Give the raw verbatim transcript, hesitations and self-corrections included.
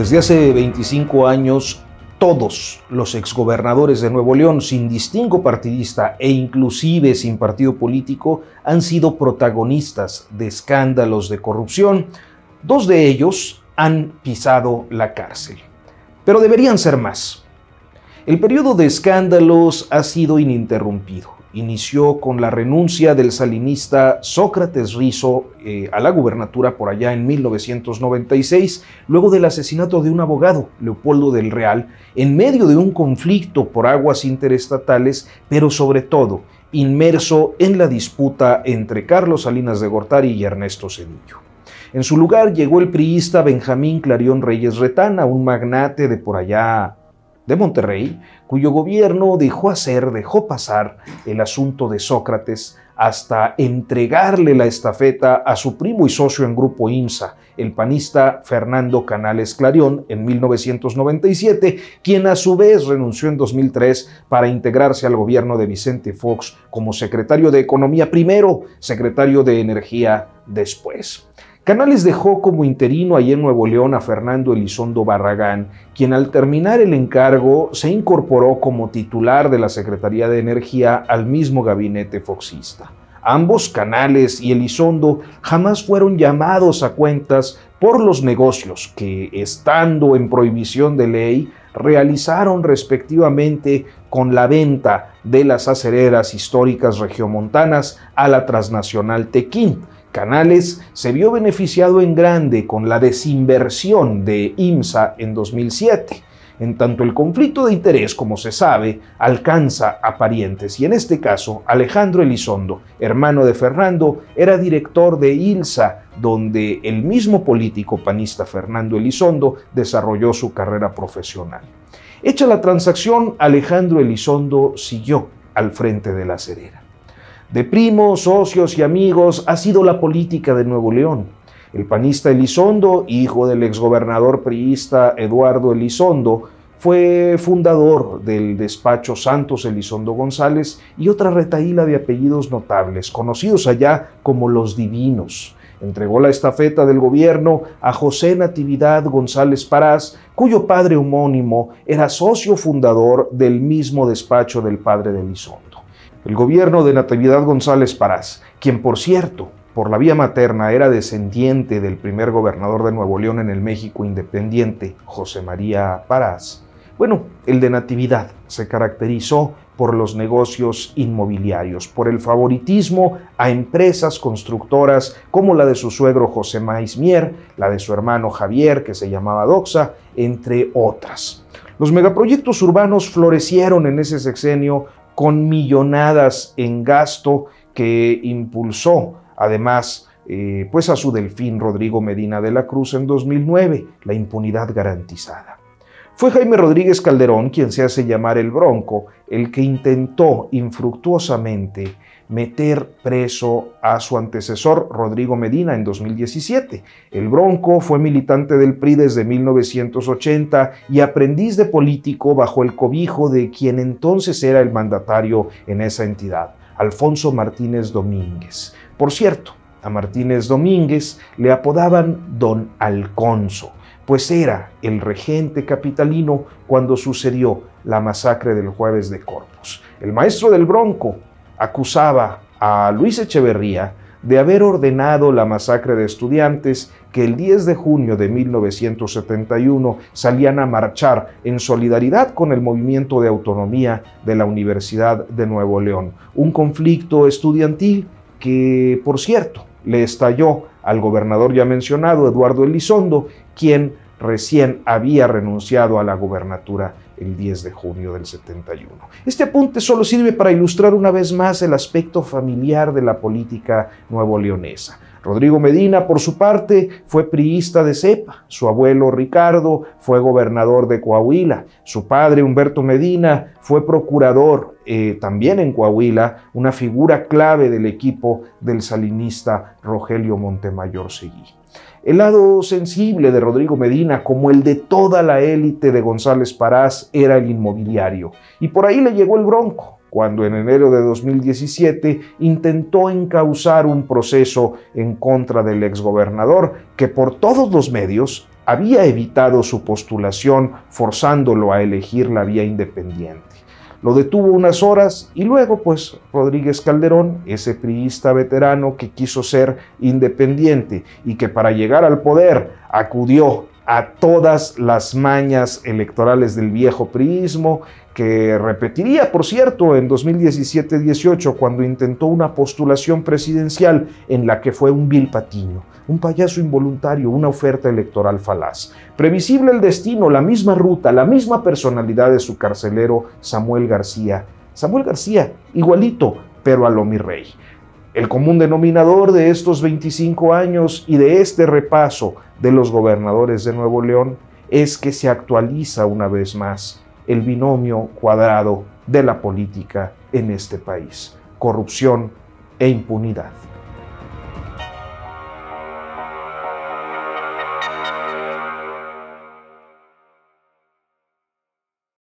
Desde hace veinticinco años, todos los exgobernadores de Nuevo León, sin distingo partidista e inclusive sin partido político, han sido protagonistas de escándalos de corrupción. Dos de ellos han pisado la cárcel, pero deberían ser más. El periodo de escándalos ha sido ininterrumpido. Inició con la renuncia del salinista Sócrates Rizo eh, a la gubernatura por allá en mil novecientos noventa y seis, luego del asesinato de un abogado, Leopoldo del Real, en medio de un conflicto por aguas interestatales, pero sobre todo inmerso en la disputa entre Carlos Salinas de Gortari y Ernesto Zedillo. En su lugar llegó el priista Benjamín Clarión Reyes Retana, un magnate de por allá de Monterrey, cuyo gobierno dejó hacer, dejó pasar el asunto de Sócrates hasta entregarle la estafeta a su primo y socio en Grupo IMSA, el panista Fernando Canales Clarión, en mil novecientos noventa y siete, quien a su vez renunció en dos mil tres para integrarse al gobierno de Vicente Fox como secretario de Economía primero, secretario de Energía después. Canales dejó como interino allí en Nuevo León a Fernando Elizondo Barragán, quien al terminar el encargo se incorporó como titular de la Secretaría de Energía al mismo gabinete foxista. Ambos, Canales y Elizondo, jamás fueron llamados a cuentas por los negocios que, estando en prohibición de ley, realizaron respectivamente con la venta de las acereras históricas regiomontanas a la transnacional Tequín. Canales se vio beneficiado en grande con la desinversión de IMSA en dos mil siete. En tanto, el conflicto de interés, como se sabe, alcanza a parientes, y en este caso, Alejandro Elizondo, hermano de Fernando, era director de ILSA, donde el mismo político panista Fernando Elizondo desarrolló su carrera profesional. Hecha la transacción, Alejandro Elizondo siguió al frente de la acerera. De primos, socios y amigos ha sido la política de Nuevo León. El panista Elizondo, hijo del exgobernador priista Eduardo Elizondo, fue fundador del despacho Santos Elizondo González y otra retahíla de apellidos notables, conocidos allá como los Divinos. Entregó la estafeta del gobierno a José Natividad González Parás, cuyo padre homónimo era socio fundador del mismo despacho del padre de Elizondo. El gobierno de Natividad González Parás, quien por cierto, por la vía materna era descendiente del primer gobernador de Nuevo León en el México independiente, José María Parás. Bueno, el de Natividad se caracterizó por los negocios inmobiliarios, por el favoritismo a empresas constructoras como la de su suegro José Maíz Mier, la de su hermano Javier, que se llamaba Doxa, entre otras. Los megaproyectos urbanos florecieron en ese sexenio con millonadas en gasto que impulsó, además, eh, pues a su delfín Rodrigo Medina de la Cruz en dos mil nueve, la impunidad garantizada. Fue Jaime Rodríguez Calderón, quien se hace llamar el Bronco, el que intentó infructuosamente meter preso a su antecesor Rodrigo Medina en dos mil diecisiete. El Bronco fue militante del P R I desde mil novecientos ochenta y aprendiz de político bajo el cobijo de quien entonces era el mandatario en esa entidad, Alfonso Martínez Domínguez. Por cierto, a Martínez Domínguez le apodaban Don Alconso, pues era el regente capitalino cuando sucedió la masacre del Jueves de Corpus. El maestro del Bronco acusaba a Luis Echeverría de haber ordenado la masacre de estudiantes que el diez de junio de mil novecientos setenta y uno salían a marchar en solidaridad con el movimiento de autonomía de la Universidad de Nuevo León. Un conflicto estudiantil que, por cierto, le estalló al gobernador ya mencionado, Eduardo Elizondo, quien recién había renunciado a la gubernatura el diez de junio del setenta y uno. Este apunte solo sirve para ilustrar una vez más el aspecto familiar de la política nuevoleonesa. Rodrigo Medina, por su parte, fue priista de cepa. Su abuelo Ricardo fue gobernador de Coahuila. Su padre, Humberto Medina, fue procurador eh, también en Coahuila, una figura clave del equipo del salinista Rogelio Montemayor Seguí. El lado sensible de Rodrigo Medina, como el de toda la élite de González Parás, era el inmobiliario. Y por ahí le llegó el Bronco, cuando en enero de dos mil diecisiete intentó encauzar un proceso en contra del exgobernador que por todos los medios había evitado su postulación, forzándolo a elegir la vía independiente. Lo detuvo unas horas y luego, pues, Rodríguez Calderón, ese priista veterano que quiso ser independiente y que para llegar al poder acudió a todas las mañas electorales del viejo priismo, que repetiría, por cierto, en dos mil diecisiete dieciocho, cuando intentó una postulación presidencial en la que fue un vil patiño, un payaso involuntario, una oferta electoral falaz. Previsible el destino, la misma ruta, la misma personalidad de su carcelero Samuel García. Samuel García, igualito, pero a lo mi rey. El común denominador de estos veinticinco años y de este repaso de los gobernadores de Nuevo León es que se actualiza una vez más el binomio cuadrado de la política en este país: corrupción e impunidad.